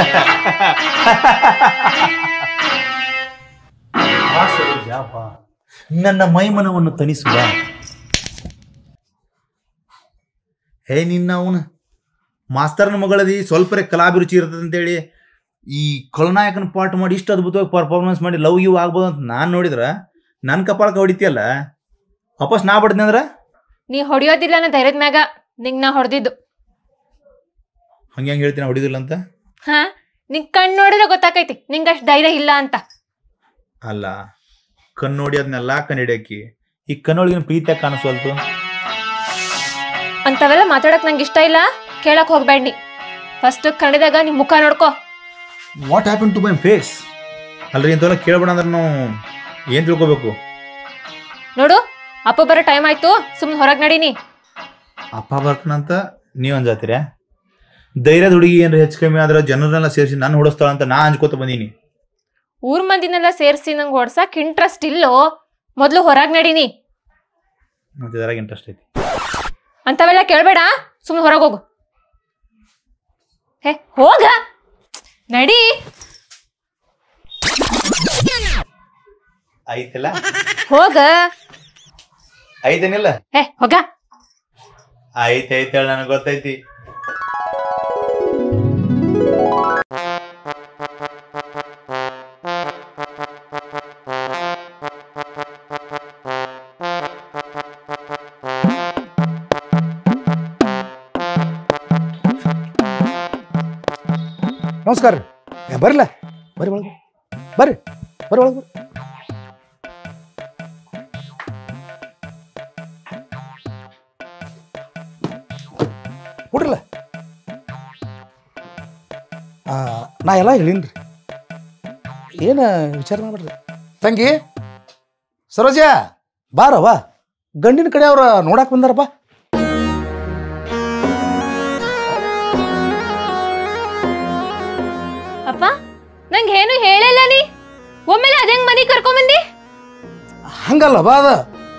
D: ನನ್ನ ಮೈಮನವನ್ನು ತಣಿಸುವ. ಹೇ ನಿನ್ನ ಅವನ ಮಾಸ್ತರ್ನ ಮಗಳದಿ ಸ್ವಲ್ಪರೇ ಕಲಾಭಿರುಚಿ ಇರ್ತದೆ ಅಂತೇಳಿ ಈ ಖಳನಾಯಕನ ಪಾಠ ಮಾಡಿ ಇಷ್ಟು ಅದ್ಭುತವಾಗಿ ಪರ್ಫಾರ್ಮೆನ್ಸ್ ಮಾಡಿ ಲವ್ ಯು ಆಗ್ಬೋದು ಅಂತ ನಾನು ನೋಡಿದ್ರ ನನ್ನ ಕಪಾಳಕ್ಕೆ ಹೊಡಿತೀಯಲ್ಲ, ವಾಪಸ್ ನಾ ಬಡ್ತೀನಿ ಅಂದ್ರ?
E: ನೀ ಹೊಡಿಯೋದಿಲ್ಲ ನಾ ಧೈರ್ಯದ ಮ್ಯಾಗ ನಿಂಗ್ ನಾ ಹೊಡೆದಿದ್ದು.
D: ಹಂಗೆ ಹೆಂಗೆ ಹೇಳ್ತೀನಿ ಹೊಡಿದಿಲ್ಲ ಅಂತ?
E: ಹಾ, ನಿಂಗ್ ಕಣ್ ನೋಡಿದ್ರೆ ಗೊತ್ತಾಕೈತಿ ನಿಂಗ ಅಷ್ಟು ಧೈರ್ಯ ಇಲ್ಲ ಅಂತ.
D: ಅಲ್ಲ, ಕಣ್ಣು ನೋಡಿ ಅದನ್ನೆಲ್ಲ ಕಣ್ಣು ಹಿಡಿಯಕ್ಕಿ ಈ ಕಣ್ಣೊಳಗಿನ ಪ್ರೀತಿಯಾಗ ಕಾಣಿಸ್ವಲ್ತು.
E: ಅಂತವೆಲ್ಲ ಮಾತಾಡಕ್ ನಂಗೆ ಇಷ್ಟ ಇಲ್ಲ, ಕೇಳಕ್ ಹೋಗ್ಬೇಡಿ. ಫಸ್ಟ್ ಕನ್ನಡದಾಗ ನಿಮ್ ಮುಖ ನೋಡ್ಕೋ.
D: What happen to my face? ಅಲ್ರಿ ಇಂಥವೆಲ್ಲ ಕೇಳ್ಬೇಡ ಅಂದ್ರೆ ನಾವು ಏನು ತಿಳ್ಕೊಬೇಕು?
E: ನೋಡು, ಅಪ್ಪ ಬರೋ ಟೈಮ್ ಆಯ್ತು, ಸುಮ್ನೆ ಹೊರಗ್ ನಡೀನಿ.
D: ಅಪ್ಪ ಬರ್ತಾನಂತ ನೀವ್ ಅಂಜಾತೀರ? ಧೈರ್ಯದ ಹುಡುಗಿ ಏನ್ರ ಹೆಚ್ಚು ಕಮ್ಮಿ ಆದ್ರೆ ಜನರನ್ನೆಲ್ಲ ಸೇರಿಸಿ ನಾನು ಹೊಡಿಸ್ತಾಳ ಅಂತ ನಾ ಅಂಜ್ಕೋತ ಬಂದೀನಿ.
E: ಊರ್ ಮಂದಿನೆಲ್ಲ ಸೇರ್ಸಿ ನಂಗೆ ಹೊಡ್ಸಕ್ ಇಂಟ್ರೆಸ್ಟ್ ಇಲ್ಲೋ, ಮೊದ್ಲು ಹೊರಗ್ ನಡೀನಿ.
D: ಮತ್ತೆ ಇದ್ರಾಗ ಇಂಟ್ರೆಸ್ಟ್ ಐತಿ
E: ಅಂತವೆಲ್ಲ ಕೇಳ್ಬೇಡ, ಸುಮ್ನೆ ಹೊರಗೆ ಹೋಗು. ಹೇ ಹೋಗ ನಡಿ.
D: ಐತಿಲ್ಲ
E: ಹೋಗ.
D: ಐತೇನಿಲ್ಲ?
E: ಹೇ ಹೋಗ.
D: ಐತಿ ಐತಿ ಹೇಳ, ನನಗೆ ಗೊತ್ತೈತಿ.
A: ನಮಸ್ಕಾರ ರೀ. ಬರ್ರಿಲ್ಲ, ಬರ್ರಿ ಒಳಗೆ ಬರ್ರಿ, ಬರ್ರಿ ಒಳಗೆ ಬರ್ರಿ. ಕೊಡ್ರಲ್ಲ. ನಾ ಎಲ್ಲ ಹೇಳೀನಿ ರೀ, ಏನು ವಿಚಾರ ಮಾಡ್ಬಿಡ್ರಿ. ತಂಗಿ ಸರೋಜ ಬಾರವ್ವ, ಗಂಡಿನ ಕಡೆ ಅವ್ರ ನೋಡಕ್ಕೆ ಬಂದಾರಪ್ಪ.
E: ಅಪ್ಪ ನಂಗೆ ಏನು ಹೇಳಿಲ್ಲ ನೀ, ಒಮ್ಮೆಲೆ ಅದಂಗ್ ಮನಿ ಕರ್ಕೊಂಬಂದಿ?
A: ಹಂಗಲ್ಲ ಬಾ ಅದ.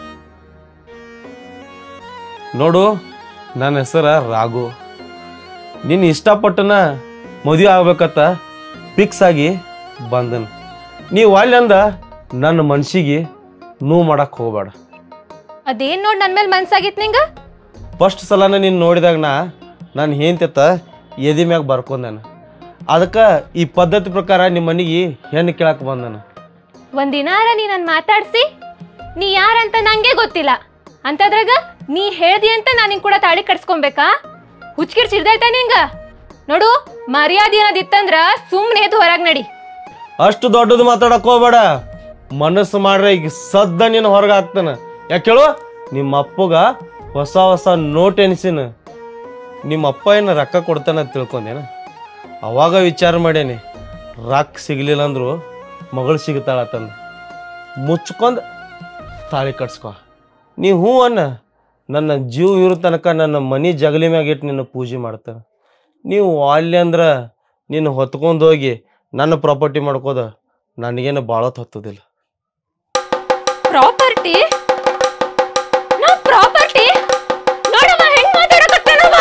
F: ನೋಡು, ನನ್ನ ಹೆಸರ ರಾಘು. ನೀನು ಇಷ್ಟಪಟ್ಟನ ಮದುವೆ ಆಗ್ಬೇಕತ್ತ ಫಿಕ್ಸ್ ಆಗಿ ಬಂದನು. ನೀವು ಅಲ್ಲಿ ಅಂದ ನನ್ನ ಮನ್ಸಿಗೆ ನೋವು ಮಾಡಕ್ಕೆ ಹೋಗ್ಬೇಡ.
E: ಅದೇನ್ ನೋಡ್ ನನ್ ಮೇಲೆ ಮನ್ಸಾಗಿತ್ ನಿಂಗ?
F: ಫಸ್ಟ್ ಸಲನ ನೀನು ನೋಡಿದಾಗ ನಾ ನಾನು ಹೇಂತೆತ್ತ ಎದಿ ಮ್ಯಾಗ ಬರ್ಕೊಂಡಾನ. ಅದಕ್ಕೆ ಈ ಪದ್ಧತಿ ಪ್ರಕಾರ ನಿಮ್ಮ ಮನೆಗೆ ಹೆಣ್ಣು ಕೇಳಕ್ಕೆ ಬಂದನು.
E: ಒಂದಿನಾರ ನೀ ನನ್ ಮಾತಾಡ್ಸಿ, ನೀ ಯಾರಂತ ನಂಗೆ ಗೊತ್ತಿಲ್ಲ ಅಂತದ್ರಾಗ ನೀ ಹೇಳ್ದಿ ಅಂತ ನಾನು ನಿನ್ ಕೂಡ ತಾಳಿ ಕಟ್ಸ್ಕೊಬೇಕಾ? ಹುಚ್ಕಿರ್ ಚಿಡ್ದಾಯ್ತಾ ನಿಂಗ? ನೋಡು, ಮರ್ಯಾದೆ ಅನ್ನೋದಿತ್ತಂದ್ರ ಸುಮ್ನೆ ಎದ್ದು ಹೊರಗ್ ನಡಿ.
F: ಅಷ್ಟು ದೊಡ್ಡದು ಮಾತಾಡಕ್ ಹೋಗ್ಬೇಡ. ಮನಸ್ಸು ಮಾಡ್ರೆ ಈಗ ಸದ್ದ ನೀನು ಹೊರಗೆ ಹಾಕ್ತಾನ. ಯಾಕೆ ಹೇಳು, ನಿಮ್ಮ ಅಪ್ಪಗ ಹೊಸ ಹೊಸ ನೋಟ್ ಎನ್ಸಿನ. ನಿಮ್ಮ ಅಪ್ಪ ಏನು ರೊಕ್ಕ ಕೊಡ್ತಾನ ತಿಳ್ಕೊಂಡೇನ? ಅವಾಗ ವಿಚಾರ ಮಾಡೇನಿ, ರೊಕ್ಕ ಸಿಗ್ಲಿಲ್ಲ ಅಂದ್ರು ಮಗಳು ಸಿಗ್ತಾಳತ್ತಂದು ಮುಚ್ಕೊಂಡು ತಾಳಿ ಕಟ್ಸ್ಕೊ. ನೀ ಹ್ಞೂ ಅನ್ನ, ನನ್ನ ಜೀವ ಇರೋ ತನಕ ನನ್ನ ಮನೆ ಜಗಲಿ ಮ್ಯಾಗ ಇಟ್ಟು ನಿನ್ನ ಪೂಜೆ ಮಾಡ್ತಾನೆ. ನೀವು ಅಲ್ಲಿ ಅಂದ್ರೆ ನೀನು ಹೊತ್ಕೊಂಡು ಹೋಗಿ ನನ್ನ ಪ್ರಾಪರ್ಟಿ ಮಾಡ್ಕೋದ ನನಗೇನು ಭಾಳ ಹತ್ತೋದಿಲ್ಲ.
E: ಪ್ರಾಪರ್ಟಿ? ನಾ ಪ್ರಾಪರ್ಟಿ? ನೋಡಮ್ಮ ಹೆಂಗ್ ಮಾತಾಡಕತ್ತಾನವ.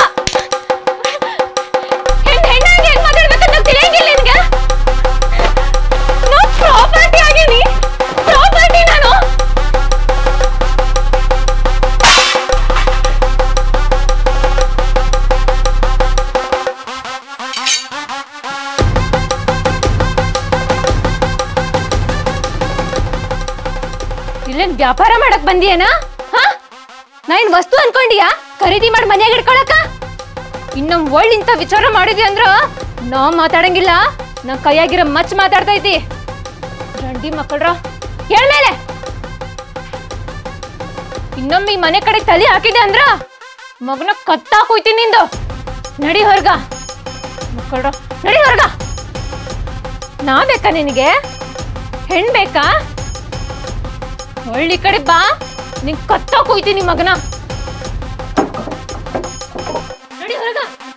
E: ಹೆಣ್ ಹೆಣ್ಣಾಗಿ ಹೆಂಗ್ ಮಾತಾಡ್ಬೇಕಂತ ತಿಳಿಯಂಗಿಲ್ಲ ನಿನ್ಗೆ? ನಾ ಪ್ರಾಪರ್ಟಿ ಆಗೀನಿ, ಪ್ರಾಪರ್ಟಿ ನಾನು. ಇಲ್ಲೇನ್ ವ್ಯಾಪಾರ ಮಾಡಕ್ ಬಂದಿಯೇನ? ಹಾ, ನಾ ಏನ್ ವಸ್ತು ಅನ್ಕೊಂಡಿಯಾ ಖರೀದಿ ಮಾಡಿ ಮನ್ಯಾಗ ಇಟ್ಕೊಳಕ? ಇನ್ನೊಮ್ ಒಳ್ಳೆ ಇಂತ ವಿಚಾರ ಮಾಡಿದ್ವಿ ಅಂದ್ರ ನಾ ಮಾತಾಡಂಗಿಲ್ಲ, ನಾ ಕೈಯಾಗಿರೋ ಮಚ್ ಮಾತಾಡ್ತೈತಿ. ರಂಡಿ ಮಕ್ಕಳ್ರ ಹೇಳ್ಮೇಲೆ ಇನ್ನೊಮ್ಮೆ ಈ ಮನೆ ಕಡೆ ತಲೆ ಹಾಕಿದೆ ಅಂದ್ರ ಮಗನ ಕತ್ತಾಕ್ ಹೋಯ್ತೀನಿ ನಿಂದು. ನಡಿ ಹೊರ್ಗ ಮಕ್ಕಳ್ರ, ನಡಿ ಹೊರ್ಗ. ನಾ ಬೇಕಾ ನಿನಗೆ? ಹೆಣ್ ಬೇಕಾ? ಒಳ್ಳಿ ಕಡೆ ಬಾ, ನಿನ್ ಕತ್ತಾಕ್ ಹೋಯ್ತೀನಿ ಮಗನ. ನಡಿ ಹೊರಗ.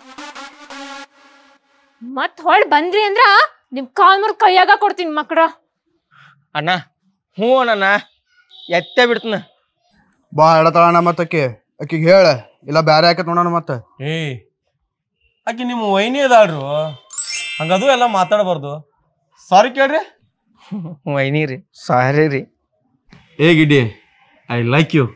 E: ಮತ್ ಹೊಳ್ ಬಂದ್ರಿ ಅಂದ್ರ ನಿಮ್ ಕಾಲ್ ಮುರ್ ಕೈಯಾಗ ಕೊಡ್ತೀನಿ ಮಕ್ಕಳ.
F: ಅಣ್ಣ ಹ್ಞೂ ಅಣ್ಣ, ಎತ್ತೆ ಬಿಡ್ತನ.
A: ಬಾ ಎಡತಾಳಣ್ಣ, ಮತ್ತಕ್ಕೆ ಆಕಿಗೆ ಹೇಳ, ಇಲ್ಲ ಬ್ಯಾರೆ ಆಕತ್ ನೋಡೋಣ ಮತ್ತೆ.
F: ಏ ಆಕಿ ನಿಮ್ಮ ವೈನಿ ಅದಾಳ್ರು, ಹಂಗದು ಎಲ್ಲ ಮಾತಾಡಬಾರ್ದು. ಸಾರಿ ಕೇಳ್ರಿ.
H: ವೈನಿ ರೀ, ಸಾರಿ ರೀ.
F: ಏ ಗಿಡ್ಡಿ, ಐ ಲೈಕ್ ಯು.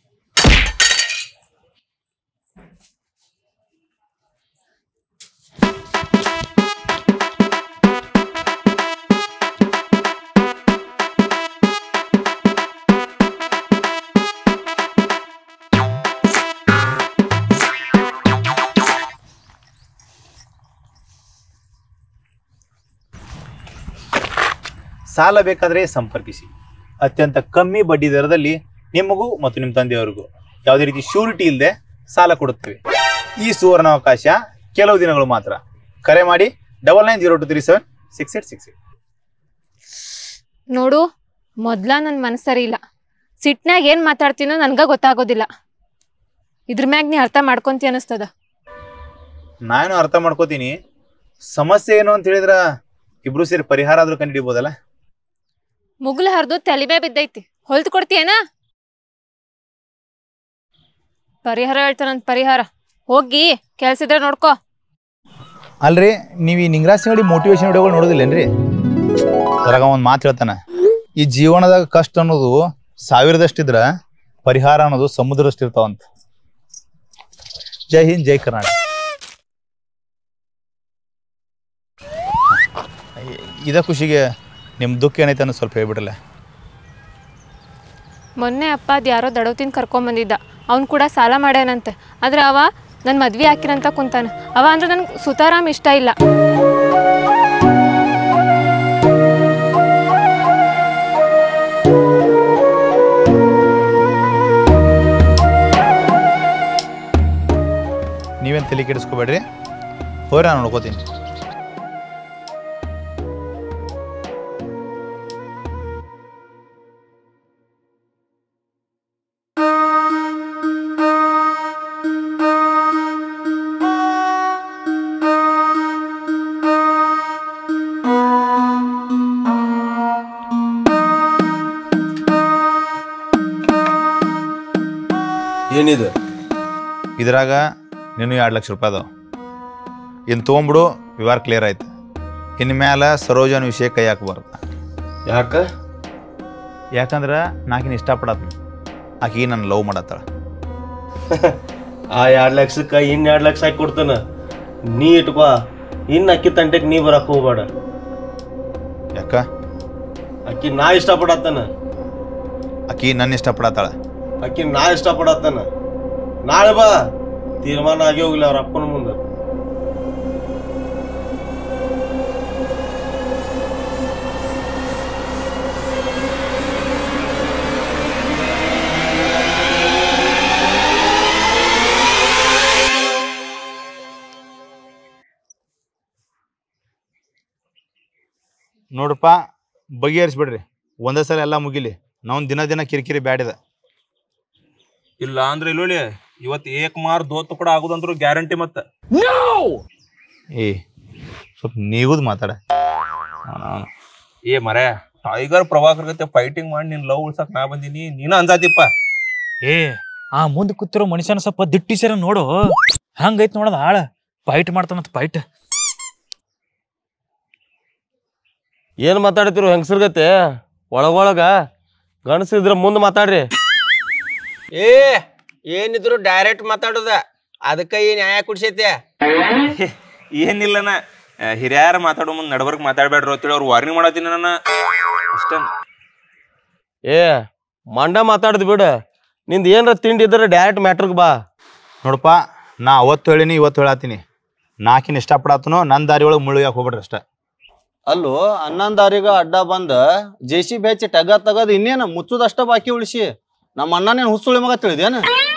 D: ಸಾಲ ಬೇಕಾದರೆ ಸಂಪರ್ಕಿಸಿ. ಅತ್ಯಂತ ಕಮ್ಮಿ ಬಡ್ಡಿ ದರದಲ್ಲಿ ನಿಮಗೂ ಮತ್ತು ನಿಮ್ಮ ತಂದೆಯವರಿಗೂ ಯಾವುದೇ ರೀತಿ ಶ್ಯೂರಿಟಿ ಇಲ್ಲದೆ ಸಾಲ ಕೊಡುತ್ತೇವೆ. ಈ ಸುವರ್ಣಾವಕಾಶ ಕೆಲವು ದಿನಗಳು ಮಾತ್ರ. ಕರೆ ಮಾಡಿ double nine zero two three seven six eight six eight.
E: ನೋಡು, ಮೊದ್ಲ ನನ್ ಮನಸ್ಸರಿ ಇಲ್ಲ, ಸಿಟ್ನಾಗ ಏನ್ ಮಾತಾಡ್ತೀನೋ ನನ್ಗ ಗೊತ್ತಾಗೋದಿಲ್ಲ. ಇದ್ರ ಮ್ಯಾಗ ನೀ ಅರ್ಥ ಮಾಡ್ಕೊಂತಿ ಅನಿಸ್ತದ.
D: ನಾನು ಅರ್ಥ ಮಾಡ್ಕೋತೀನಿ. ಸಮಸ್ಯೆ ಏನು ಅಂತ ಹೇಳಿದ್ರ ಇಬ್ರು ಸೇರಿ ಪರಿಹಾರ ಆದ್ರೂ ಕಂಡಿಡಿಬೋದಲ್ಲ.
E: ಮುಗ್ಲು ಹರಿದು ತಲಿಬೇ ಬಿದ್ದೈತಿ, ಹೊಲ್ದು ಕೊಡ್ತೀಯೇನ? ಪರಿಹಾರ ಹೇಳ್ತಾನಂತ ಪರಿಹಾರ. ಹೋಗಿ ಕೆಲ್ಸ ಇದ್ರೆ ನೋಡ್ಕೋ.
D: ಅಲ್ರಿ ನೀವು ಈ ನಿಂಗರಾಜ್ ಸಿಂಗಡಿ ಮೋಟಿವೇಶನ್ ವಿಡಿಯೋಗಳು ನೋಡೋದಿಲ್ಲೇನ್ರಿ? ಅದ್ರಾಗ ಒಂದು ಮಾತು ಹೇಳ್ತಾನೆ, ಈ ಜೀವನದಾಗ ಕಷ್ಟ ಅನ್ನೋದು ಸಾವಿರದಷ್ಟಿದ್ರ ಪರಿಹಾರ ಅನ್ನೋದು ಸಮುದ್ರದಷ್ಟು ಇರ್ತಾವಂತ. ಜೈ ಹಿಂದ್, ಜೈ ಕರ್ನಾಟಕ. ಇದ ಖುಷಿಗೆ ನಿಮ್ಮ ದುಃಖ ಏನೈತೆ ಅನ್ನೋ ಸ್ವಲ್ಪ ಹೇಳ್ಬಿಡಲ್ಲ.
E: ಮೊನ್ನೆ ಅಪ್ಪ ಅದು ಯಾರೋ ದಡವತಿನ ಕರ್ಕೊಂಬಂದಿದ್ದ. ಅವ್ನು ಕೂಡ ಸಾಲ ಮಾಡ್ಯಾನಂತೆ. ಆದ್ರೆ ಅವ ನನ್ನ ಮದ್ವೆ ಹಾಕಿರಂತ ಕುಂತಾನ. ಅವ ಅಂದ್ರೆ ನನ್ಗೆ ಸುತಾರಾಮ್ ಇಷ್ಟ ಇಲ್ಲ.
D: ನೀವೇನು ತಲೆ ಕೆಡಿಸ್ಕೋಬೇಡ್ರಿ, ಹೋರಿ ನಾನು ನೋಡ್ಕೋತೀನಿ.
F: ಏನಿದೆ
D: ಇದ್ರಾಗ ನೀನು ಎರಡು ಲಕ್ಷ ರೂಪಾಯಿ ಅದಾವ. ಇನ್ನು ತೊಗೊಂಬಿಡು, ವ್ಯವಹಾರ ಕ್ಲಿಯರ್ ಆಯ್ತು. ಇನ್ನು ಮ್ಯಾಲ ಸರೋಜನ ವಿಷಯ ಕೈ ಹಾಕಬಾರ್ದು.
F: ಯಾಕ?
D: ಯಾಕಂದ್ರೆ ನಾಕಿನ ಇಷ್ಟಪಡತ್ನ, ಆಕಿ ನನ್ನ ಲವ್ ಮಾಡತ್ತಾಳ.
F: ಆ ಎರಡು ಲಕ್ಷಕ್ಕೆ ಇನ್ನು ಎರಡು ಲಕ್ಷ ಹಾಕಿ ಕೊಡ್ತಾನ, ನೀ ಇಟ್ಕೋ. ಇನ್ನು ಅಕ್ಕಿ ತಂಟೆಗೆ ನೀ ಬರಕ್ಕೆ ಹೋಗ್ಬೇಡ.
D: ಯಾಕ?
F: ಅಕ್ಕಿ ನಾ ಇಷ್ಟಪಡತ್ತಾನ.
D: ಆಕಿ ನನ್ನ ಇಷ್ಟಪಡತ್ತಾಳ.
F: ಅಕ್ಕಿ ನಾ ಇಷ್ಟಪಡತ್ತಾನ. ನಾಳೆ ಬಾ, ತೀರ್ಮಾನ ಆಗಿ ಹೋಗ್ಲಿ ಅವ್ರ ಅಪ್ಪನ ಮುಂದೆ.
D: ನೋಡ್ರಪ್ಪ, ಬಗೆಹರಿಸ್ಬಿಡ್ರಿ, ಒಂದೇ ಸಲ ಎಲ್ಲ ಮುಗಿಲಿ. ನಾವು ದಿನ ದಿನ ಕಿರಿಕಿರಿ ಬ್ಯಾಡಿದ.
B: ಇಲ್ಲ ಅಂದ್ರೆ ಇಲ್ಲೊಳಿ ಇವತ್ತು ಏಕ್ ಮಾರ್ ದೋತ್ ಕೂಡ ಆಗುದಂದ್ರು ಗ್ಯಾರಂಟಿ. ಮತ್ತೆ
D: ಏ ಸ್ವಲ್ಪ ನೀಗುದ್ ಮಾತಾಡ.
B: ಏ ಮರೆ, ಟೈಗರ್ ಪ್ರಭಾಕರ್ ಗತೆ ಫೈಟಿಂಗ್ ಮಾಡಿ ನಿನ್ ಲವ್ ಉಳ್ಸಕ್ ನಾ ಬಂದಿನಿ, ನೀನ ಅಂಜಾತಿಪ್ಪ.
C: ಏ ಆ ಮುಂದೆ ಕೂತಿರೋ ಮನುಷ್ಯನ ಸ್ವಲ್ಪ ದಿಟ್ಟಿಸರ ನೋಡು, ಹಂಗೈತ್ ನೋಡದ ಆಳ ಫೈಟ್ ಮಾಡ್ತಾನಂತ ಫೈಟ್.
F: ಏನು ಮಾತಾಡ್ತಿರು ಹೆಂಗಸರ್ಗತೆ? ಒಳಗೊಳಗ ಗಣಸಿದ್ರ ಮುಂದೆ ಮಾತಾಡ್ರಿ.
H: ಏ ಏನಿದ್ರು ಡೈರೆಕ್ಟ್ ಮಾತಾಡೋದ, ಅದಕ್ಕ ಈ ನ್ಯಾಯ ಕುಡ್ಸೈತೆ.
B: ಏನಿಲ್ಲನ, ಹಿರಿಯರ ಮಾತಾಡೋ ಮುಂದೆ ನಡಬರ್ಕ್ ಮಾತಾಡ್ಬೇಡ್ರಿ ಅಂತೇಳಿ ಅವ್ರು ವಾರ್ನಿಂಗ್ ಮಾಡತ್ತೀನಿ ನನ್ನ ಅಷ್ಟೇ.
F: ಏ ಮಂಡ ಮಾತಾಡ್ದು ಬಿಡ, ನಿಂದ ಏನ್ರ ತಿಂಡಿ ಇದ್ರೆ ಡೈರೆಕ್ಟ್ ಮ್ಯಾಟ್ರಿಗೆ ಬಾ.
D: ನೋಡಪ್ಪ, ನಾ ಅವತ್ತು ಹೇಳಿನಿ ಇವತ್ತು ಹೇಳತ್ತೀನಿ, ನಾಕಿನ ಇಷ್ಟಪಡತ್ತನೋ ನನ್ನ ದಾರಿ ಒಳಗೆ ಮುಳುಗಾಕ ಹೋಗ್ಬಿಡ್ರಿ ಅಷ್ಟ.
G: ಅಲ್ಲೋ ಹನ್ನೊಂದು ದಾರಿಗ ಅಡ್ಡ ಬಂದ ಜೇಸಿ ಬೆಚ್ಚಿ ಟಗ ತಗದ್ ಇನ್ನೇನು ಮುಚ್ಚುದಷ್ಟ ಬಾಕಿ ಉಳಿಸಿ ನಮ್ಮ ಅಣ್ಣನೇನು ಹುಸುಳಿ ಮಗ ತಿಳಿದೇನ?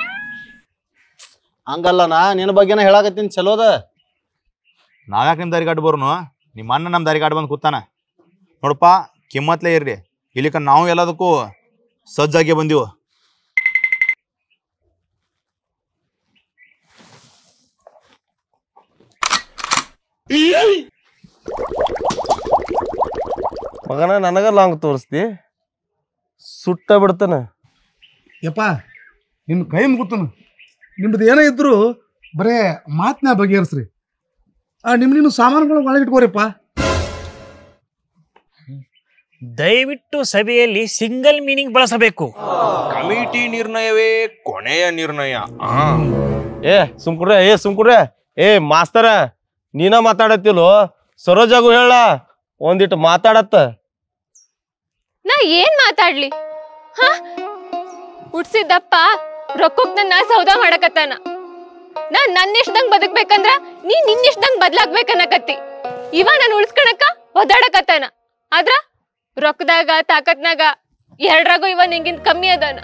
G: ಹಂಗಲ್ಲನಾ, ನಿನ್ನ ಬಗ್ಗೆನ ಹೇಳಾಕತ್ತೀನಿ. ಚಲೋದ.
D: ನಾವ್ಯಾಕೆ ನಿಮ್ಮ ದಾರಿಗೆ ಅಡ್ಡ ಬರೋನು? ನಿಮ್ಮ ಅಣ್ಣ ನಮ್ಮ ದಾರಿಗೆ ಅಡ್ಡ ಬಂದು ಕೂತಾನ. ನೋಡಪ್ಪ, ಕಿಮ್ಮತ್ಲೇ ಇರ್ರಿ, ಇಲ್ಲಿಕ ನಾವು ಎಲ್ಲದಕ್ಕೂ ಸಜ್ಜಾಗಿ ಬಂದೀವು.
F: ಮಗನ ನನಗ ಲಾಂಗ್ ತೋರಿಸ್ತಿ, ಸುಟ್ಟ ಬಿಡ್ತಾನ.
A: ಯಪ್ಪ, ನಿಮ್ಮ ಕೈ ಮುಗುತ್ತನು. ನಿಮ್ದು ಏನೇ ಇದ್ರು ಬರೇ ಮಾತನ್ನ ಬಗೆಹರಿಸ್ರಿ. ಆ ನಿಮ್ಮ ನಿಮ್ಮ ಸಾಮಾನುಗಳು ಒಳಗಿಟ್ಕೋರಿಪ್ಪ.
C: ದಯವಿಟ್ಟು ಸಭೆಯಲ್ಲಿ ಸಿಂಗಲ್ ಮೀನಿಂಗ್ ಬಳಸಬೇಕು.
B: ಕಮಿಟಿ ನಿರ್ಣಯವೇ ಕೊನೆಯ ನಿರ್ಣಯ.
F: ಏ ಸುಮ್ಕುಡ್ರೆ, ಏ ಸುಮ್ಕುಡ್ರೆ. ಏ ಮಾಸ್ತರ, ನೀನ ಮಾತಾಡತ್ತಿಲ್ಲೋ, ಸರೋಜಾಗು ಹೇಳ ಒಂದಿಟ್ಟು ಮಾತಾಡತ್ತ.
E: ನಾ ಏನ್ ಮಾತಾಡ್ಲಿ? ಹ ಹುಡ್ಸಿದ್ದಪ್ಪ ರೊಕ್ಕಕ್ ನನ್ನ ಸೌದ ಮಾಡಕತ್ತಾನ. ನಾ ನನ್ನ ಇಷ್ಟದಂಗ್ ಬದುಕ್ಬೇಕಂದ್ರ ನೀ ನಿನ್ನ ಇಷ್ಟದಂಗ್ ಬದ್ಲಾಗ್ಬೇಕನ್ನಕತ್ತಿ. ಇವ ನಾನು ಉಳ್ಸ್ಕಣಕ ಒದಾಡಕತ್ತಾನ. ಆದ್ರ ರೊಕ್ಕದಾಗ ತಾಕತ್ನಾಗ ಎರಡ್ರಾಗೂ ಇವ ನಿಂಗಿಂತ ಕಮ್ಮಿ ಅದಾನ.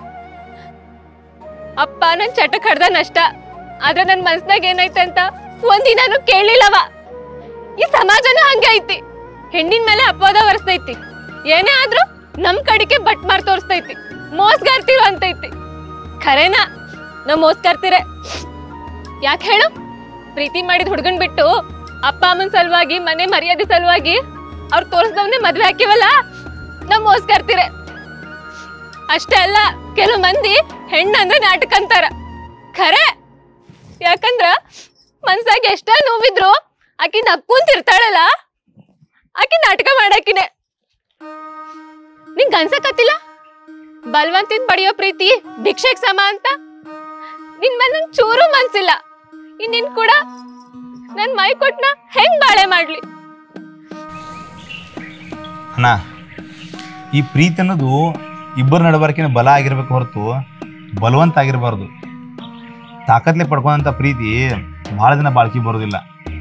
E: ಅಪ್ಪ ನನ್ ಚಟಕ್ ಹಡ್ದಾನಷ್ಟ, ಆದ್ರ ನನ್ ಮನ್ಸ್ನಾಗ ಏನೈತೆ ಅಂತ ಒಂದಿನಾನು ಕೇಳಿಲ್ಲವ. ಈ ಸಮಾಜನೂ ಹಂಗೆ ಐತಿ, ಹೆಣ್ಣಿನ ಮೇಲೆ ಅಪವಾದ ವರ್ಸ್ತೈತಿ. ಏನೇ ಆದ್ರೂ ನಮ್ ಕಡೆಗೆ ಬಟ್ ಮಾರ್ ತೋರಿಸ್ತೈತಿ, ಮೋಸ್ಗಾರ್ತಿರೋ ಅಂತೈತಿ. ಖರೇನಾ ನಾವ್ ಮೋಸ್ಗಾರ್ತಿರೆ? ಯಾಕೆ ಹೇಳು? ಪ್ರೀತಿ ಮಾಡಿದ ಹುಡ್ಗನ್ ಬಿಟ್ಟು ಅಪ್ಪ ಅಮ್ಮನ ಸಲುವಾಗಿ, ಮನೆ ಮರ್ಯಾದೆ ಸಲುವಾಗಿ ಅವ್ರು ತೋರಿಸ್ದವನ್ನೇ ಮದ್ವೆ ಹಾಕಿವಲ್ಲ, ನಾವ್ ಮೋಸ್ಗಾರ್ತಿರೆ. ಅಷ್ಟೇ ಅಲ್ಲ, ಕೆಲವು ಮಂದಿ ಹೆಣ್ಣಂದ್ರೆ ನಾಟಕ ಅಂತಾರ. ಖರೆ, ಯಾಕಂದ್ರ ಮನ್ಸಾಗ ಎಷ್ಟ ನೋವಿದ್ರು ಆಕಿ ನಕ್ಕುಂತಿರ್ತಾಳಲ್ಲ, ಆಕಿ ನಾಟಕ ಮಾಡಾಕಿನೆ. ನಿಂಗ್ ಅನ್ಸಕತ್ತಿಲ್ಲ ಬಲ್ವಂತಿನ್ ಪಡೆಯೋ ಪ್ರೀತಿ ಭಿಕ್ಷೆಗ್ ಸಮ ಅಂತ? ನಿನ್ ಮೇಲೆ ನಂಗ್ ಚೂರು ಮನ್ಸಿಲ್ಲ. ಇನ್ನಿನ್ ಕೂಡ ನನ್ ಮೈ ಕೊಟ್ನ ಹೆಂಗ್ ಬಾಳೆ ಮಾಡ್ಲಿ?
D: ಅಣ್ಣ, ಈ ಪ್ರೀತಿ ಅನ್ನೋದು ಇಬ್ಬರ ನಡಬರ್ಕಿನ ಬಲ ಆಗಿರ್ಬೇಕು ಹೊರತು ಬಲವಂತ ಆಗಿರಬಾರ್ದು. ತಾಕತ್ಲೆ ಪಡ್ಕೊಂಡಂಥ ಪ್ರೀತಿ ಭಾಳ ದಿನ ಬಾಳ್ಕಿ ಬರೋದಿಲ್ಲ.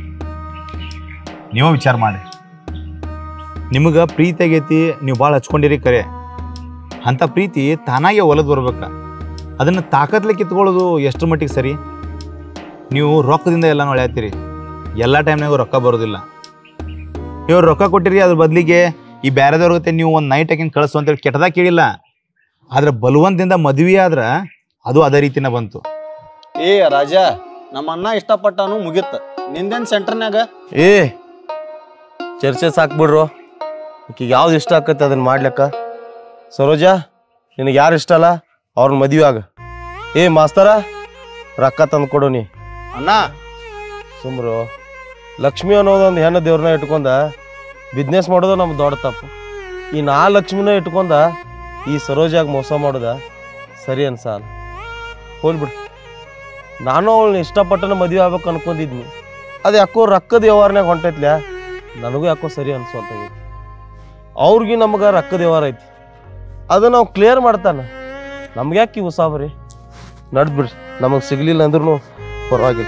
D: ನೀವು ವಿಚಾರ ಮಾಡಿ. ನಿಮಗೆ ಪ್ರೀತಿ ಆಗೈತಿ, ನೀವು ಭಾಳ ಹಚ್ಕೊಂಡಿರಿ ಕರೆ. ಅಂಥ ಪ್ರೀತಿ ತಾನಾಗೆ ಒಲದು ಬರ್ಬೇಕು. ಅದನ್ನು ತಾಕತ್ಲೆ ಕಿತ್ಕೊಳ್ಳೋದು ಎಷ್ಟು ಮಟ್ಟಿಗೆ ಸರಿ? ನೀವು ರೊಕ್ಕದಿಂದ ಎಲ್ಲ ಹೊಳ್ಯಾತೀರಿ, ಎಲ್ಲ ಟೈಮ್ನಾಗೂ ರೊಕ್ಕ ಬರೋದಿಲ್ಲ. ಇವ್ರು ರೊಕ್ಕ ಕೊಟ್ಟಿರಿ, ಅದ್ರ ಬದಲಿಗೆ ಈ ಬೇರೆದವ್ರ ಜೊತೆ ನೀವು ಒಂದು ನೈಟ್ ಹಾಕಿನ ಕಳಿಸು ಅಂತೇಳಿ ಕೆಟ್ಟದಾಗ ಕೇಳಿಲ್ಲ. ಆದ್ರೆ ಬಲವಂತದಿಂದ ಮದುವೆ ಆದ್ರೆ ಅದು ಅದೇ ರೀತಿನ ಬಂತು.
G: ಏ ರಾಜ, ನಮ್ಮ ಅಣ್ಣ ಇಷ್ಟಪಟ್ಟನು ಮುಗಿತ್ತ, ನಿಂದೇನ್ ಸೆಂಟರ್ನ್ಯಾಗ?
F: ಏ ಚರ್ಚೆ ಸಾಕ್ಬಿಡ್ರು. ಈಕಿಗೆ ಯಾವ್ದು ಇಷ್ಟ ಆಕತ್ತೆ ಅದನ್ನ ಮಾಡ್ಲಿಕ್ಕ. ಸರೋಜಾ, ನಿನಗೆ ಯಾರು ಇಷ್ಟ ಅಲ್ಲ ಅವ್ರನ್ನ ಮದುವೆ ಆಗ. ಏ ಮಾಸ್ತರ, ರೊಕ್ಕ ತಂದು ಕೊಡು ನೀ.
G: ಅಣ್ಣ
F: ಸುಮ್ರು, ಲಕ್ಷ್ಮಿ ಅನ್ನೋದೊಂದು ಹೆಣ್ಣು ದೇವ್ರನ್ನ ಇಟ್ಕೊಂಡ ಬಿಸ್ನೆಸ್ ಮಾಡೋದು ನಮ್ಗೆ ದೊಡ್ಡ ತಪ್ಪು. ಈ ನಾ ಲಕ್ಷ್ಮಿನ ಇಟ್ಕೊಂಡ ಈ ಸರೋಜಾಗ ಮೋಸ ಮಾಡೋದ ಸರಿ ಅನ್ಸಲ್ಲ. ಹೋಲ್ಬಿಡು. ನಾನು ಅವಳನ್ನ ಇಷ್ಟಪಟ್ಟನ ಮದುವೆ ಆಗ್ಬೇಕು ಅನ್ಕೊಂಡಿದ್ನಿ. ಅದು ಯಾಕೋ ರೊಕ್ಕದ ವ್ಯವಹಾರನಾಗ ಹೊಂಟೈತ್ಲ್ಯಾ, ನನಗೂ ಯಾಕೋ ಸರಿ ಅನ್ಸೋಂತಾಗೈತಿ. ಅವ್ರಿಗೆ ನಮ್ಗೆ ರೊಕ್ಕದ ವ್ಯವಹಾರ ಐತಿ, ಅದು ನಾವು ಕ್ಲಿಯರ್ ಮಾಡ್ತಾನೆ. ನಮ್ಗೆ ಯಾಕೆ ಈ ಉಸಾಬರಿ? ನಡ್ದ್ಬಿಡ್ರಿ, ನಮಗೆ ಸಿಗ್ಲಿಲ್ಲ ಅಂದ್ರೂ ಪರವಾಗಿಲ್ಲ.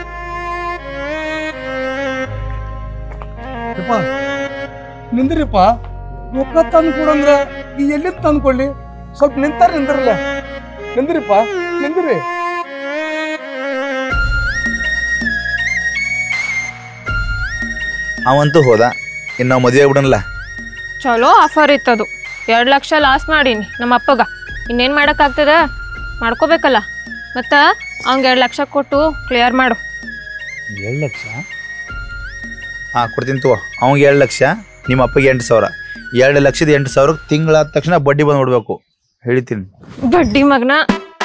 A: ನಿಂದ್ರಿಪ್ಪ, ರೊಕ್ಕ ತಂದು ಕೊಡಂದ್ರ ಈ ಎಲ್ಲಿ ತಂದ್ಕೊಳ್ಳಿ? ಸ್ವಲ್ಪ ನಿಂತಾರ ನಿಂದ್ರಲ್ಲ, ನಿಂದ್ರಿಪ್ಪ, ನಿಂದ್ರಿ.
D: ಅವಂತೂ ಹೋದ, ಇನ್ನು ನಾವು ಮದುವೆ ಆಗ್ಬಿಡಲ್ಲ.
E: ಚಲೋ ಆಫರ್ ಇತ್ತದು. ಎರಡು ಲಕ್ಷ ಲಾಸ್ ಮಾಡೀನಿ ನಮ್ಮ ಅಪ್ಪಗ. ಇನ್ನೇನು ಮಾಡೋಕ್ಕಾಗ್ತದ? ಮಾಡ್ಕೋಬೇಕಲ್ಲ. ಮತ್ತು ಅವ್ನಿಗೆ ಎರಡು ಲಕ್ಷ ಕೊಟ್ಟು ಕ್ಲಿಯರ್ ಮಾಡು.
D: ಎರಡು ಲಕ್ಷ? ಹಾಂ, ಕೊಡ್ತೀನಿ ತಗೋ. ಅವ್ನಿಗೆ ಎರಡು ಲಕ್ಷ, ನಿಮ್ಮ ಅಪ್ಪಗೆ ಎಂಟು ಸಾವಿರ. ಎರಡು ಲಕ್ಷದ ಎಂಟು ಸಾವಿರಕ್ಕೆ ತಿಂಗಳಾದ ತಕ್ಷಣ ಬಡ್ಡಿ ಬಂದು ನೋಡ್ಬೇಕು. ಹೇಳ್ತೀನಿ.
E: ಬಡ್ಡಿ ಮಗನ.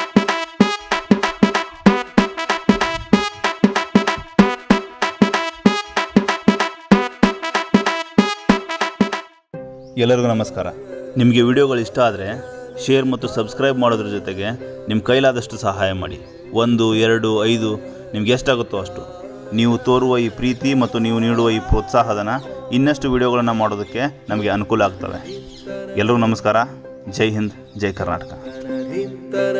I: ಎಲ್ಲರಿಗೂ ನಮಸ್ಕಾರ. ನಿಮಗೆ ವಿಡಿಯೋಗಳು ಇಷ್ಟ ಆದರೆ ಶೇರ್ ಮತ್ತು ಸಬ್ಸ್ಕ್ರೈಬ್ ಮಾಡೋದ್ರ ಜೊತೆಗೆ ನಿಮ್ಮ ಕೈಲಾದಷ್ಟು ಸಹಾಯ ಮಾಡಿ. ಒಂದು, ಎರಡು, ಐದು, ನಿಮ್ಗೆ ಎಷ್ಟಾಗುತ್ತೋ ಅಷ್ಟು. ನೀವು ತೋರುವ ಈ ಪ್ರೀತಿ ಮತ್ತು ನೀವು ನೀಡುವ ಈ ಪ್ರೋತ್ಸಾಹಧನ ಇನ್ನಷ್ಟು ವಿಡಿಯೋಗಳನ್ನು ಮಾಡೋದಕ್ಕೆ ನಮಗೆ ಅನುಕೂಲ ಆಗ್ತವೆ. ಎಲ್ಲರಿಗೂ ನಮಸ್ಕಾರ. ಜೈ ಹಿಂದ್, ಜೈ ಕರ್ನಾಟಕ.